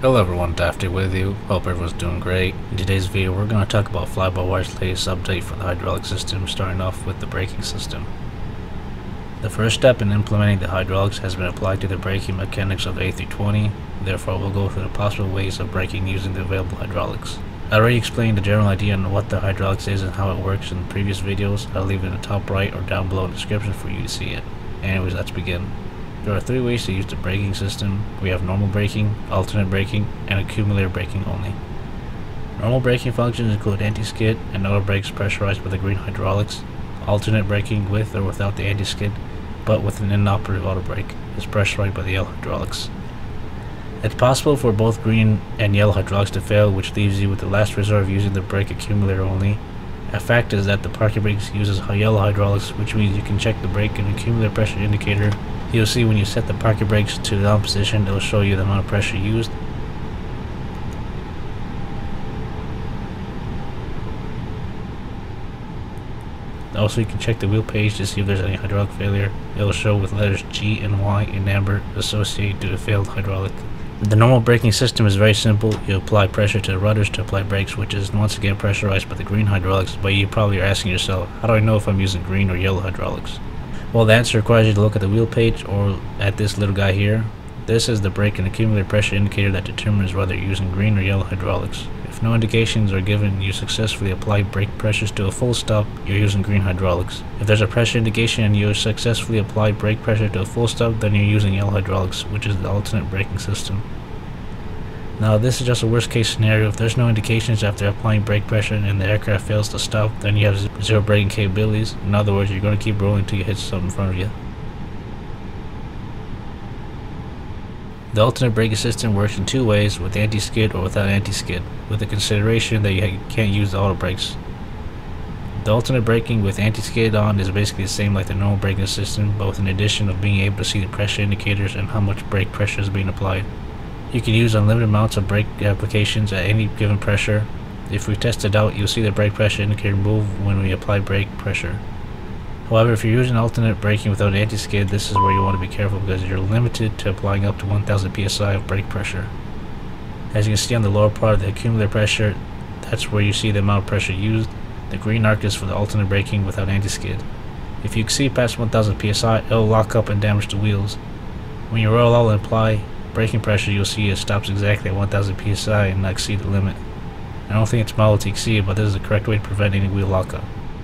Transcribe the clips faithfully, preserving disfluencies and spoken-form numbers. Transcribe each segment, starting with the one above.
Hello everyone, Dafty with you. Hope everyone's doing great. In today's video we're going to talk about fly-by-wire's latest update for the hydraulic system, starting off with the braking system. The first step in implementing the hydraulics has been applied to the braking mechanics of A through twenty, therefore we'll go through the possible ways of braking using the available hydraulics. I already explained the general idea on what the hydraulics is and how it works in previous videos. I'll leave it in the top right or down below in the description for you to see it. Anyways, let's begin. There are three ways to use the braking system. We have normal braking, alternate braking, and accumulator braking only. Normal braking functions include anti-skid and auto brakes pressurized with the green hydraulics. Alternate braking with or without the anti-skid, but with an inoperative auto brake, is pressurized by the yellow hydraulics. It's possible for both green and yellow hydraulics to fail, which leaves you with the last resort of using the brake accumulator only. A fact is that the parking brakes uses yellow hydraulics, which means you can check the brake and accumulator pressure indicator. You'll see when you set the parking brakes to the down position, it will show you the amount of pressure used. Also, you can check the wheel page to see if there's any hydraulic failure. It will show with letters G and Y in amber associated to the failed hydraulic. The normal braking system is very simple. You apply pressure to the rudders to apply brakes, which is once again pressurized by the green hydraulics, but you probably are asking yourself, how do I know if I'm using green or yellow hydraulics? Well, the answer requires you to look at the wheel page or at this little guy here. This is the brake and accumulator pressure indicator that determines whether you're using green or yellow hydraulics. If no indications are given, you successfully apply brake pressures to a full stop, you're using green hydraulics. If there's a pressure indication and you successfully apply brake pressure to a full stop, then you're using yellow hydraulics, which is the alternate braking system. Now, this is just a worst case scenario. If there's no indications after applying brake pressure and the aircraft fails to stop, then you have zero braking capabilities. In other words, you're going to keep rolling until you hit something in front of you. The alternate braking system works in two ways, with anti-skid or without anti-skid, with the consideration that you can't use the auto brakes. The alternate braking with anti-skid on is basically the same like the normal braking system, but with an addition of being able to see the pressure indicators and how much brake pressure is being applied. You can use unlimited amounts of brake applications at any given pressure. If we test it out, you'll see the brake pressure indicator move when we apply brake pressure. However, if you're using alternate braking without anti-skid, this is where you want to be careful because you're limited to applying up to one thousand P S I of brake pressure. As you can see on the lower part of the accumulator pressure, that's where you see the amount of pressure used. The green arc is for the alternate braking without anti-skid. If you exceed past one thousand P S I, it'll lock up and damage the wheels. When you roll out and apply braking pressure, you'll see it stops exactly at one thousand P S I and not exceed the limit. I don't think it's model to exceed, but this is the correct way to prevent any wheel lockup.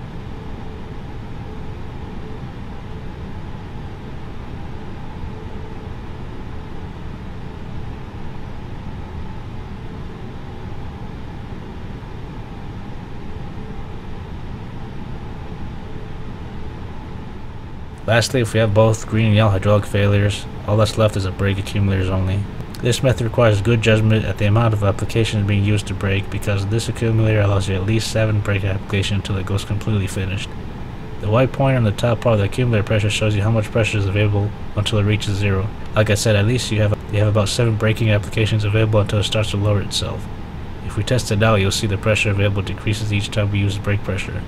Lastly, if we have both green and yellow hydraulic failures, all that's left is a brake accumulators only. This method requires good judgment at the amount of applications being used to brake, because this accumulator allows you at least seven brake applications until it goes completely finished. The white pointer on the top part of the accumulator pressure shows you how much pressure is available until it reaches zero. Like I said, at least you have you have about seven braking applications available until it starts to lower itself. If we test it out, you'll see the pressure available decreases each time we use brake pressure.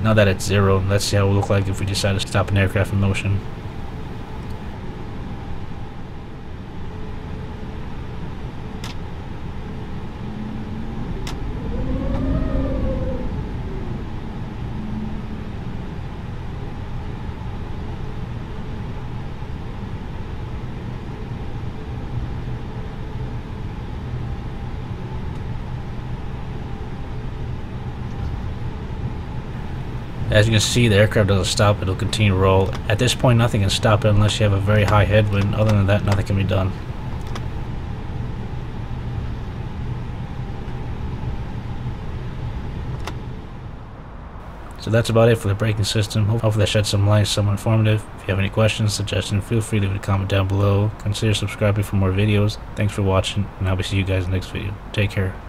Now that it's zero, let's see how it will look like if we decide to stop an aircraft in motion. As you can see, the aircraft doesn't stop, it'll continue to roll. At this point, nothing can stop it unless you have a very high headwind. Other than that, nothing can be done. So that's about it for the braking system. Hopefully that shed some light, somewhat informative. If you have any questions, suggestions, feel free to leave a comment down below. Consider subscribing for more videos. Thanks for watching, and I'll see you guys in the next video. Take care.